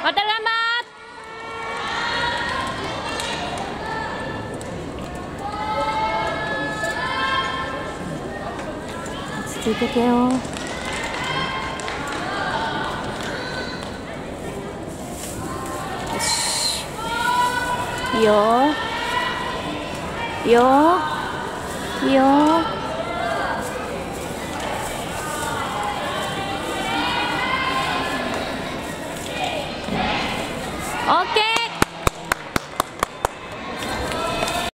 また頑張っついてけよ。よし、いいよいいよいいよ。オッケー。